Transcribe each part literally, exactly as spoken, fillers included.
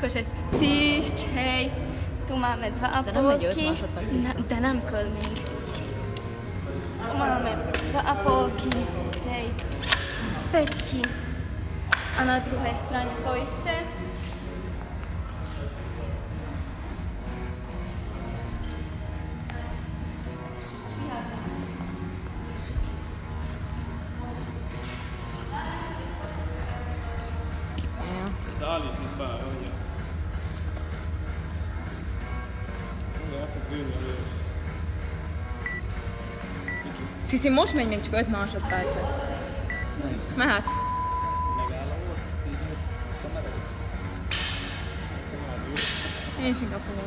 Akkor egy tíz, hely, tu máme dva a polky, de nem köl még. Tu máme dva a polky, hej, peťky. A na druhej strane to isté. Dali si fa, voglio. Sziszi, most megy még csak öt másodpercet. Mehet. Én is inkább fogom.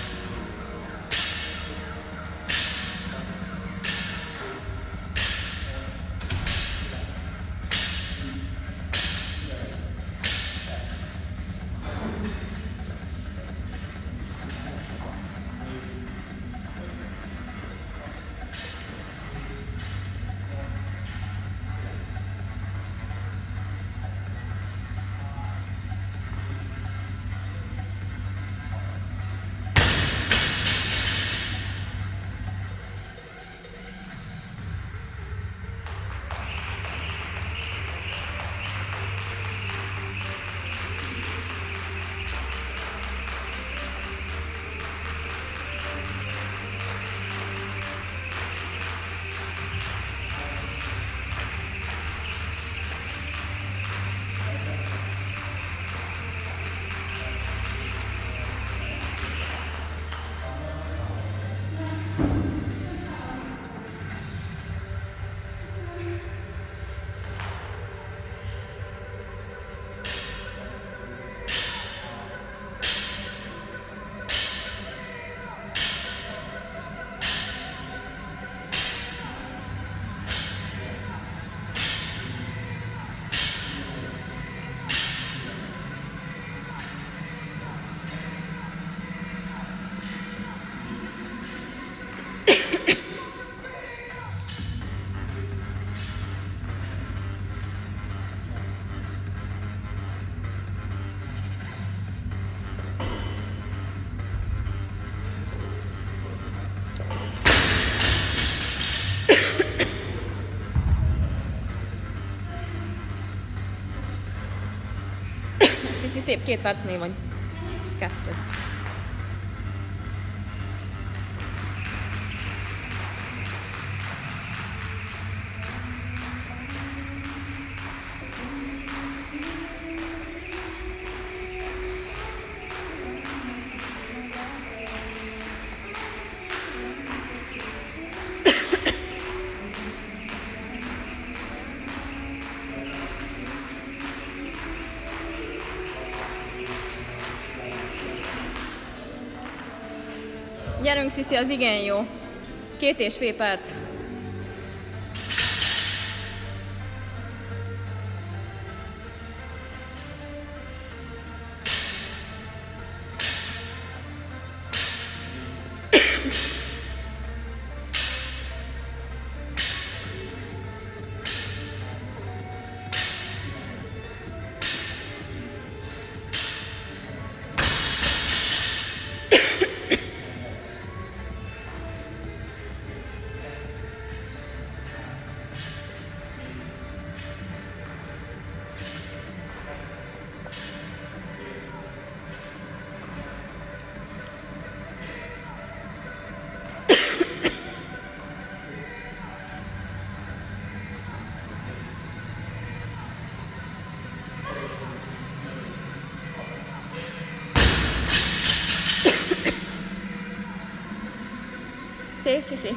Sziszi, szép, két percnél vagy. Kettő. Gyerünk, Sziszi, az igen jó. Két és fél perc. Szép, Sziszi.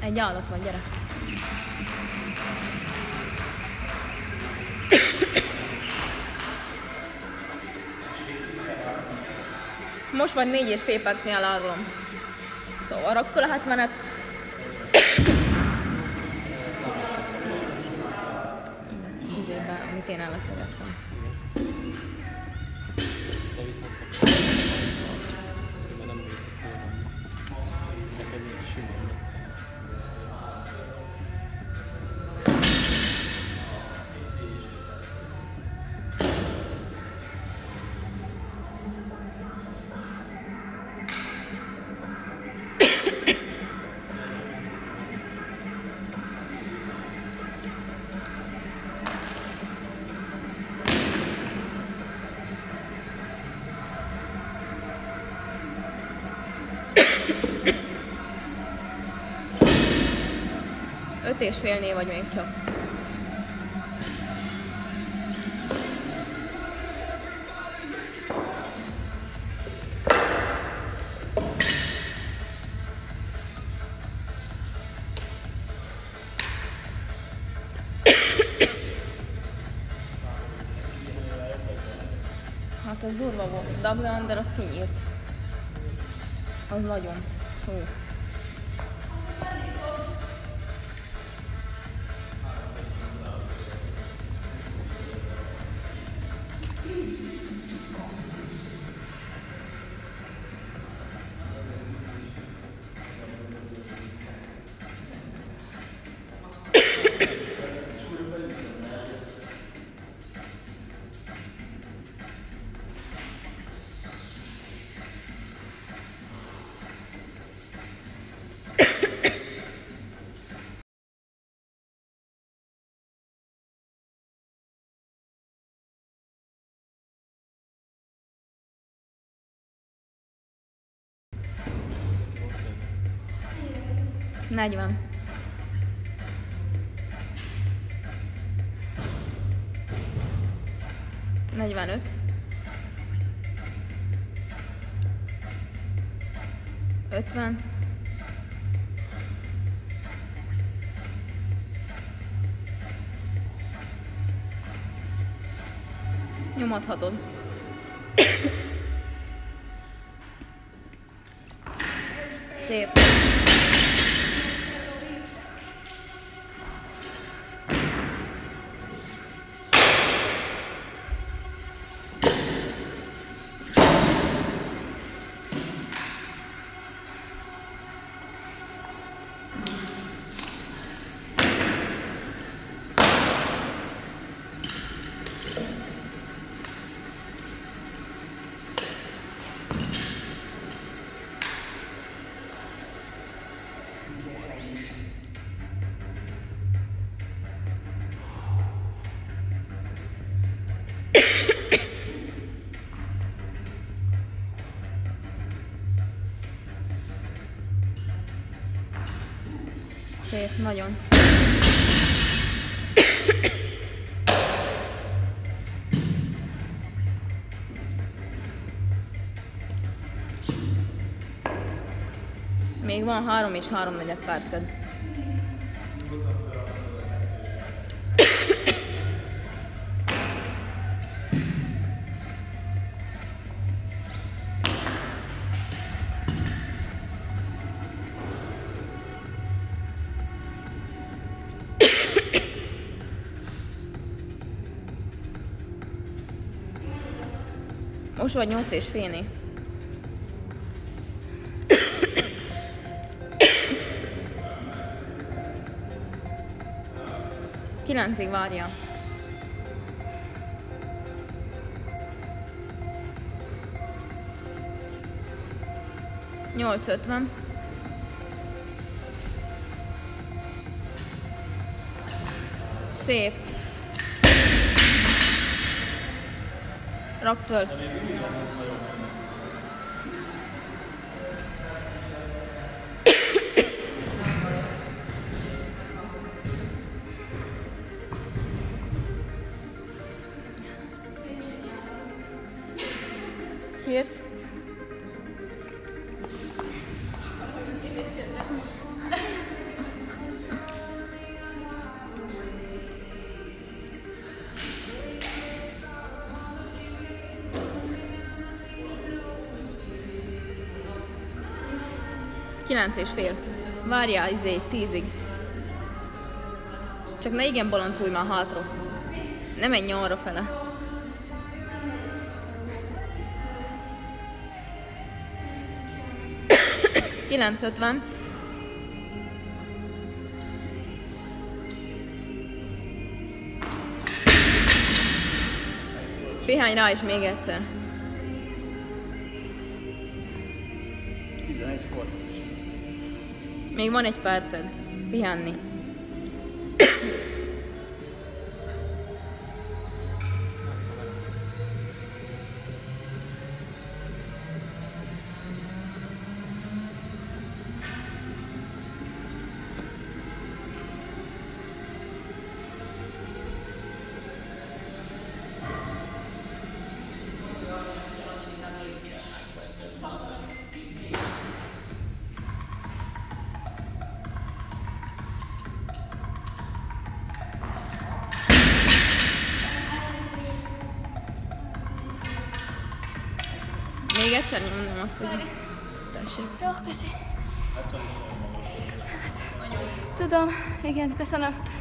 Egy állat van, gyere. Most vagy négy és fél percnél elárulom. Szóval rakd fel a hetvenet. Izébe, amit én elvesztegettem. De viszont mert nem volt a félben. Neked még simán. Öt és félnél vagy még csak. Hát az durva volt. Double under az kinyírt. Az nagyon. Hú. negyven. negyvenöt. ötven. Nyomadhatod. Szép. Szép, nagyon. Még van három és háromnegyed perced. Most vagy nyolc és félnél. Kilencig várja. Nyolc ötven. Szép. Rakd föl. Kérsz? Kilenc és fél. Várjál, izé, tízig. Csak ne igen balanculj már hátra. Ne menj arra fele. kilenc ötven. Pihány rá is még egyszer. tizenegykor. Még van egy perced. Pihenni. Még egyszer nyomnom azt, hogy... Tessék. Jó, köszi. Tudom, igen, köszönöm.